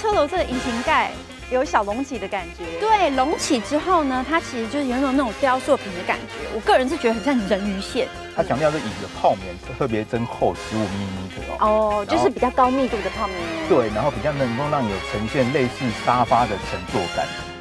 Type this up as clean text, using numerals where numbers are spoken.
车楼这个引擎盖有小隆起的感觉。对，隆起之后呢，它其实就是有那种雕塑品的感觉。我个人是觉得很像人鱼线。 它强调是椅子的泡棉特别增厚15mm 哦，就是比较高密度的泡棉。 对，然后比较能够让你有呈现类似沙发的乘坐感。